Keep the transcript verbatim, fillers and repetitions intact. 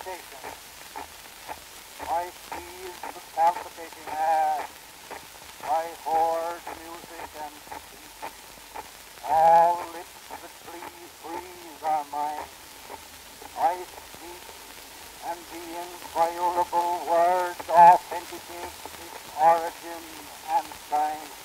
salutation. I seize the palpitating air. I hoard music and speech. All lips that please breathe are mine. I speak, and the inviolable word authenticates its origin and sign.